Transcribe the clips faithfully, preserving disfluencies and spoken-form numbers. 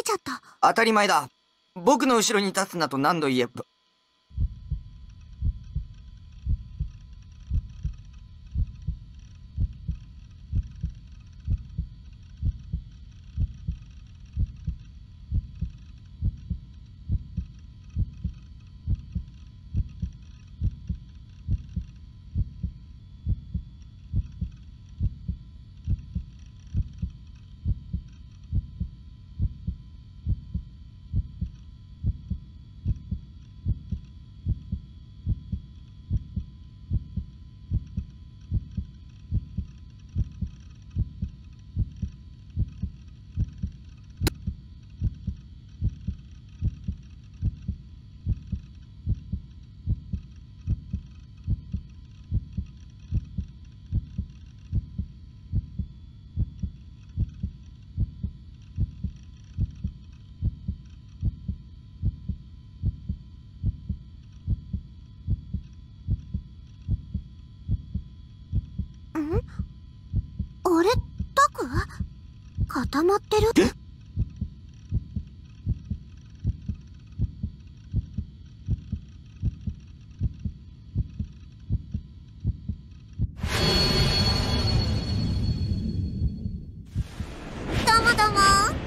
ちゃった。 当たり前だ。僕の後ろに立つなと何度言えば。 あれ、タク？固まってる？ え？ どうもどうも。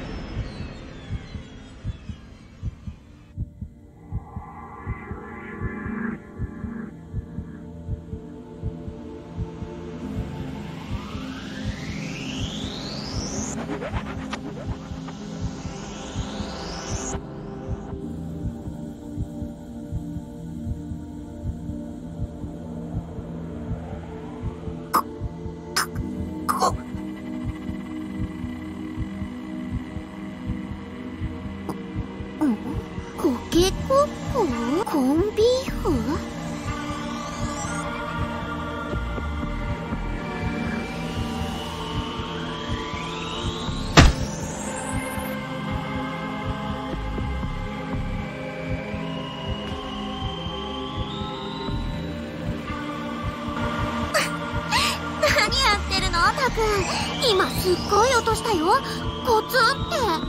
コケコッコ？コンビーフ？何やってるのタク？今すっごい音したよ。コツンって。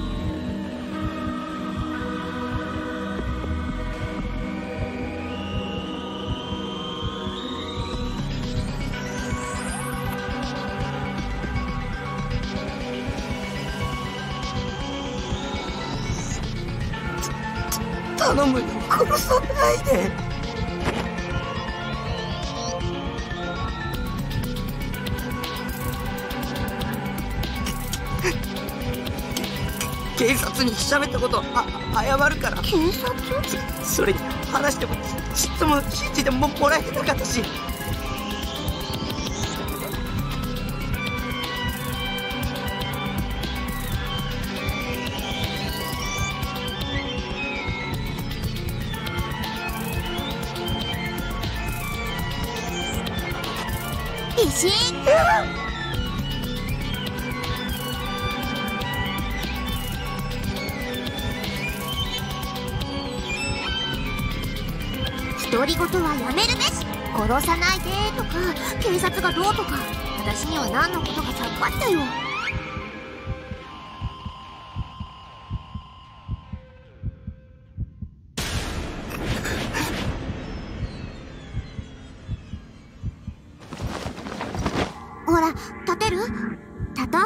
頼むよ、殺さないで。警察にひしゃべったことあ謝るから。 警察？ それに話してもちっとも信じてももらえてなかったし。 石？独り言はやめるべし。殺さないでとか警察がどうとか、私には何のことかさっぱりだよ。ほら、立てる？立とう。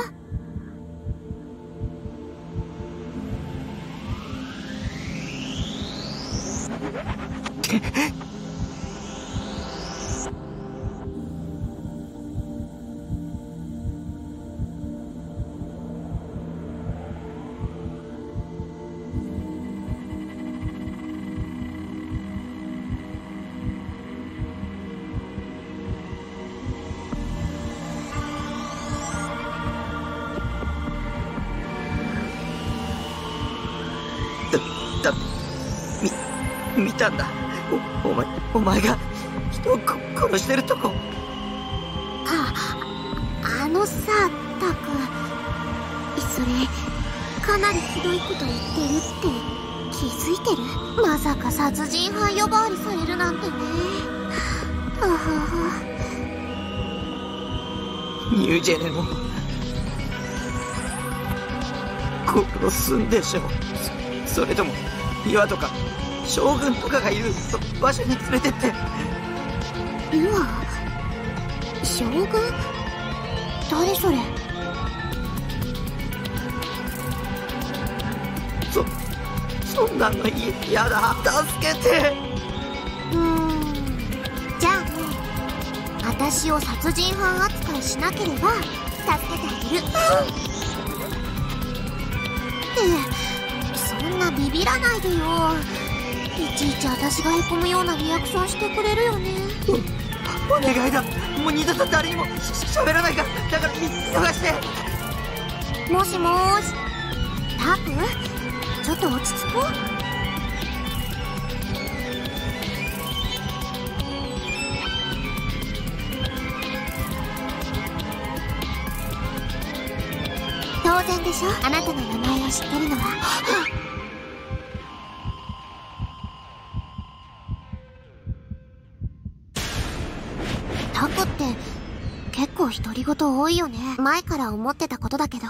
だってみ見たんだ。おお前お前が人を殺してるとこ。 ああのさタク、それかなりひどいこと言ってるって気づいてる？まさか殺人犯呼ばわりされるなんてね。あはは。 ニュージェネも殺すんでしょう。そ、それとも岩とか将軍とかがいる場所に連れてって。 岩？将軍？誰それ？ そ、そんなの嫌だ。助けて。 うーん、じゃあね、私を殺人犯扱いしなければ助けてあげる。ってそんなビビらないでよ。いちいち私がへこむようなリアクションしてくれるよね。 お、お願いだ。もう二度と誰にも喋らないから。だから見逃して。 もしもーし、タク、ちょっと落ち着こう。当然でしょ、あなたの名前を知ってるのは。タクって結構独り言多いよね。前から思ってたことだけど。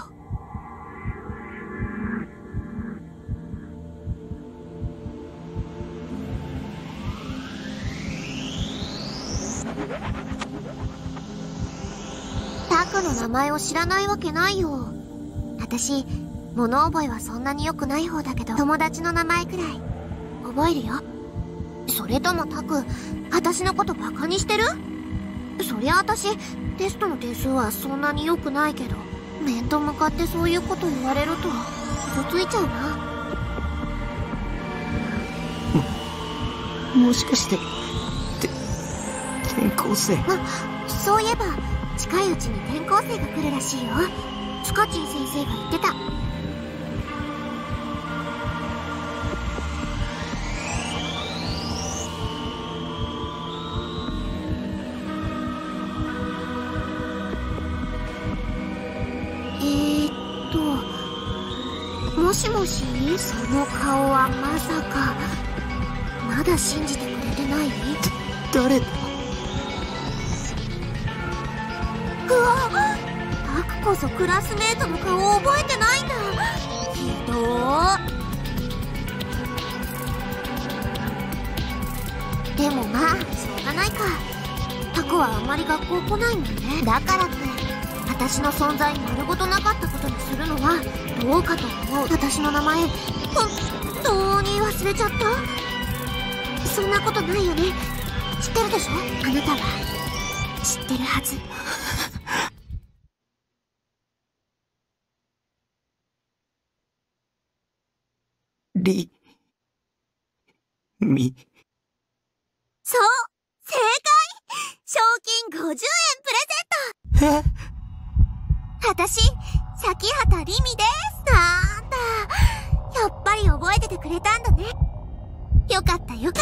タクの名前を知らないわけないよ。私、物覚えはそんなに良くない方だけど、友達の名前くらい覚えるよ。それともタク、私のことバカにしてる？そりゃ私、テストの点数はそんなに良くないけど、面と向かってそういうこと言われると傷ついちゃうな。 も、もしかして、て、転校生？ あ、そういえば、近いうちに転校生が来るらしいよ。スカチン先生が言ってた。えーっと、もしもし、その顔はまさか、まだ信じてくれてない？ 誰だ？ うわっ！タクこそクラスメートの顔を覚えてないんだ。ひどー。でもまあしょうがないか。タクはあんまり学校来ないもんね。だからって私の存在丸ごとなかったことにするのはどうかと思う。私の名前本当に忘れちゃった？そんなことないよね。知ってるでしょ、あなたは。知ってるはず。 り、み。 そう、正解！賞金ごじゅうえんプレゼント！ え？ 私、咲畑りみです。なんだ、やっぱり覚えててくれたんだね。よかったよかった。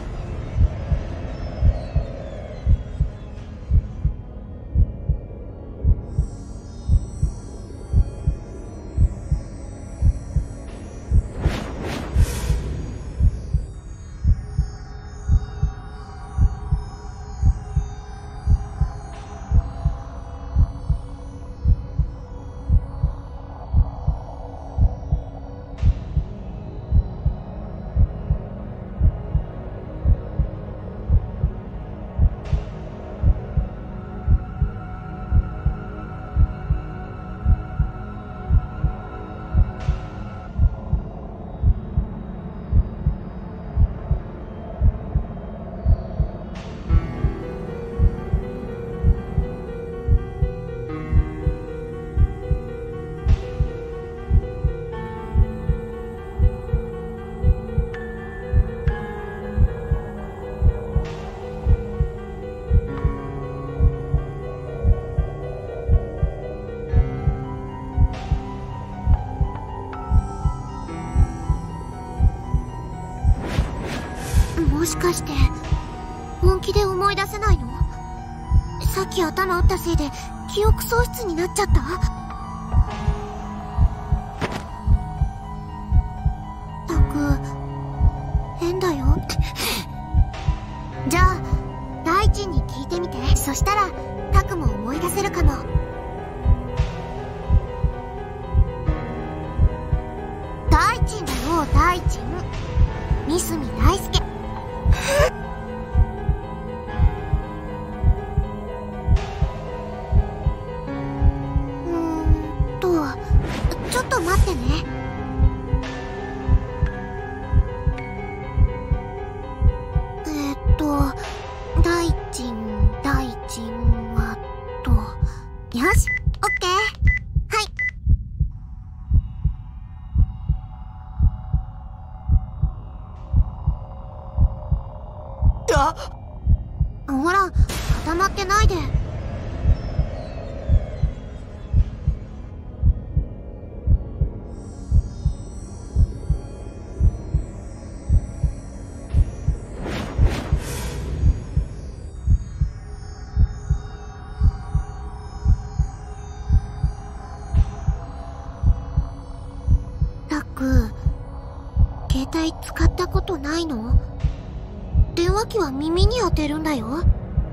もしかして本気で思い出せないの？さっき頭打ったせいで記憶喪失になっちゃった？タク、変だよ。じゃあ大地に聞いてみて。そしたらタクも思い出せるかも。 藤大臣、三角大輔。うーんとちょっと待ってね。えーっと大臣大臣はと、よし、オッケー。はい。 あほら、固まってないで。タック、携帯使ったことないの？電話機は耳に当てるんだよ。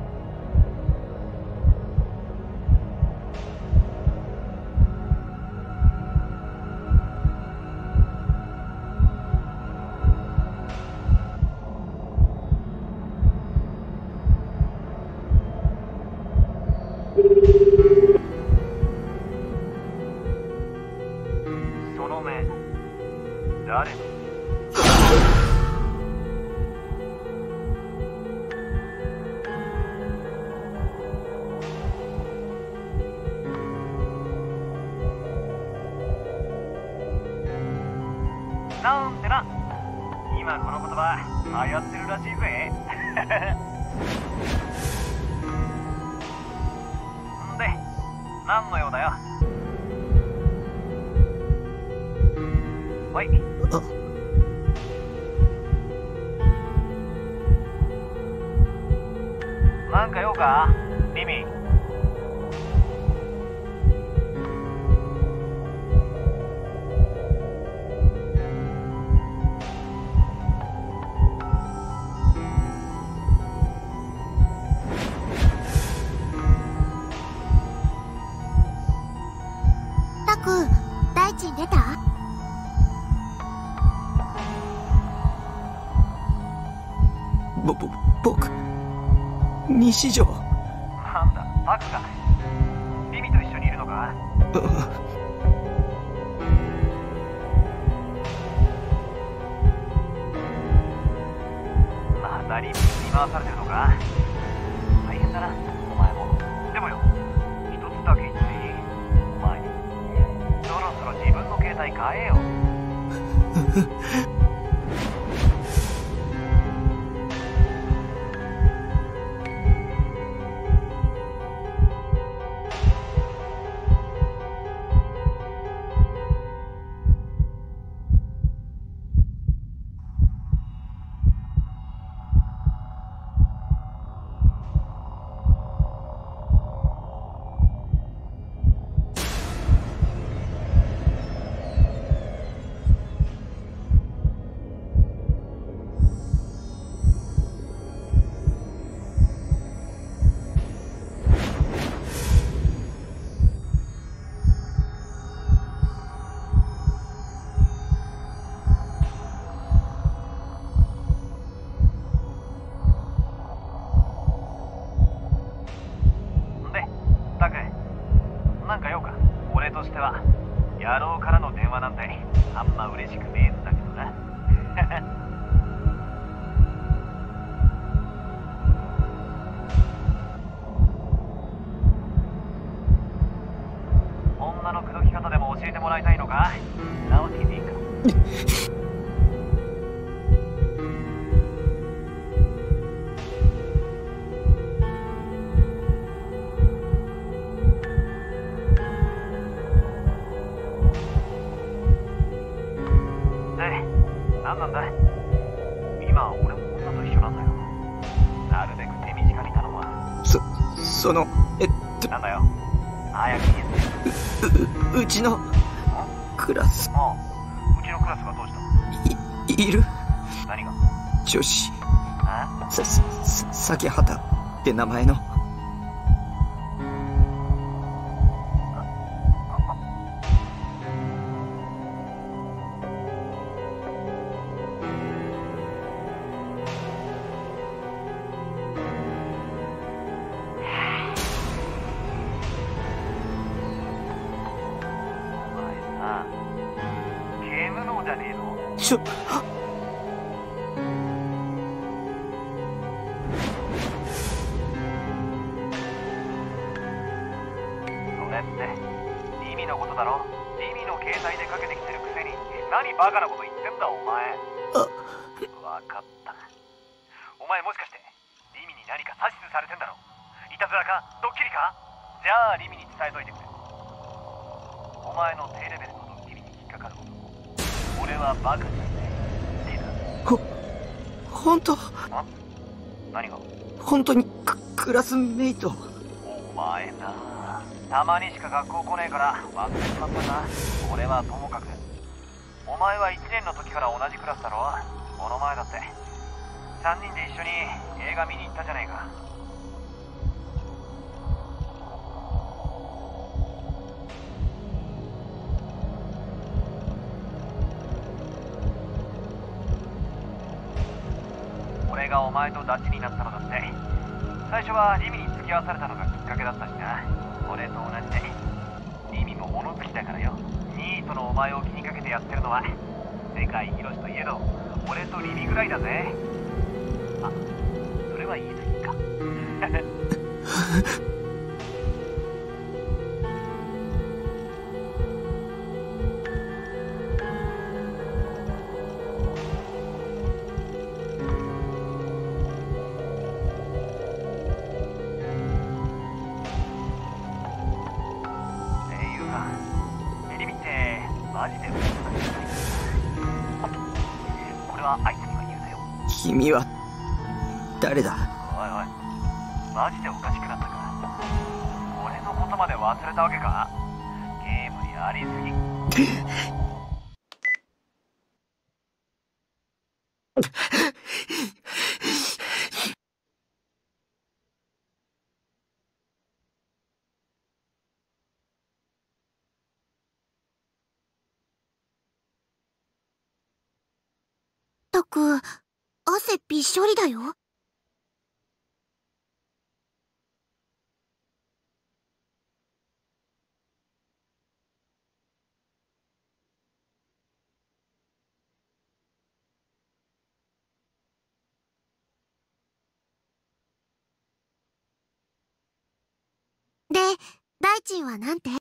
その目、誰の？なんてな、今この言葉流行ってるらしいぜ。んで、何の用だよ。はい。 あなんか用か、リミ。 タク、大臣出た？ ぼぼ僕西条。 なんだ、タクか。リミと一緒にいるのか？ うまたリミに振り回されてるのか？大変だな、お前も。でもよ、一つだけ言っていい？お前、そろそろ自分の携帯変えよ。なんか用か？俺としては野郎からの電話なんてあんま嬉しくねえんだけどな。女の口説き方でも教えてもらいたいのか？なわけねえか。何なんだ？今俺も女と一緒なんだよ。なるべく手短に頼むわ。 そそのえっとなんだよ、早く言えって。 ううちのクラス。 ああ、うちのクラスがどうした？ いいる何が？ 女子。 あ？ ささ咲畑って名前の。 じゃねえの。 ちょそれってリミのことだろ。リミの携帯でかけてきてるくせに何バカなこと言ってんだお前。 あわかった。お前もしかしてリミに何か指図されてんだろ。いたずらかドッキリか。じゃあリミに伝えといてくれ。お前の低レベルのドッキリに引っかかる男、俺はバカじゃねえ。いいな。 ほ本当あ何が。 本当にククラスメイト。 お前な、たまにしか学校来ねえから忘れちまったな。俺はともかく。お前はいちねんの時から同じクラスだろ。この前だってさんにんで一緒に映画見に行ったじゃねえか。俺がお前とダチになったのだって最初はリミに付き合わされたのがきっかけだったしな。俺と同じでリミも物好きだからよ。ニートのお前を気にかけてやってるのは世界広しといえど俺とリミぐらいだぜ。あ、それは言い過ぎか。マジで俺はあいつには言うぜよ。 君は誰だ。 おいおい、マジでおかしくなったか。俺のことまで忘れたわけか。ゲームにありすぎ。 たく汗びっしょりだよ。で、大臣はなんて？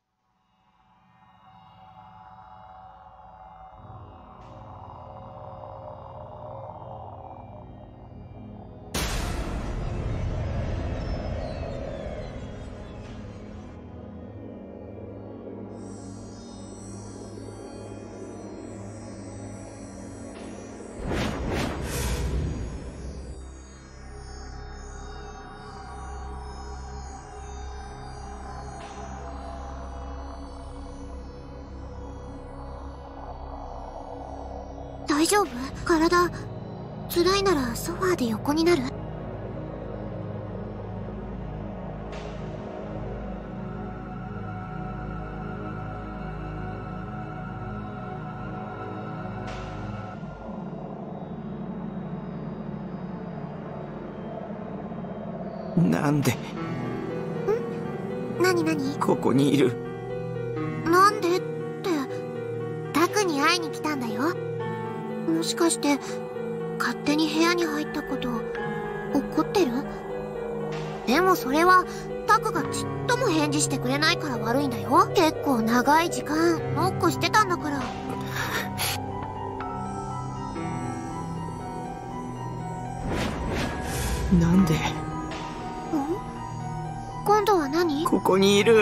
大丈夫？体辛いならソファーで横になる？ なんで？ん？ なになに？ ここにいる。 なんでってタクに会いに来たんだよ。もしかして勝手に部屋に入ったこと怒ってる？でもそれはタクがちっとも返事してくれないから悪いんだよ。結構長い時間ノックしてたんだから。 なんで？ ん？今度は何？ ここにいる。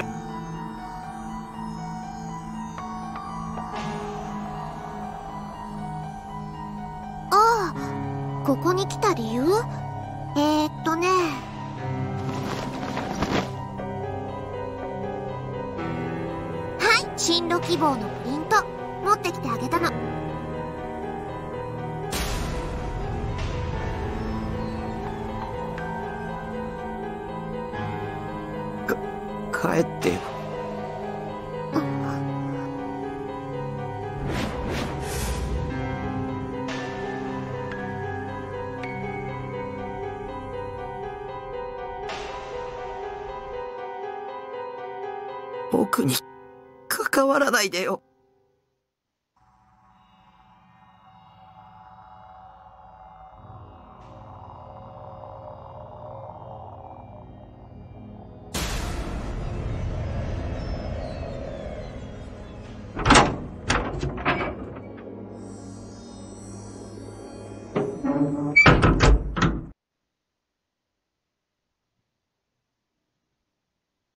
ああ、ここに来た理由？えー、っとね。はい、進路希望のプリント持ってきてあげたの。 帰ってよ。僕に関わらないでよ。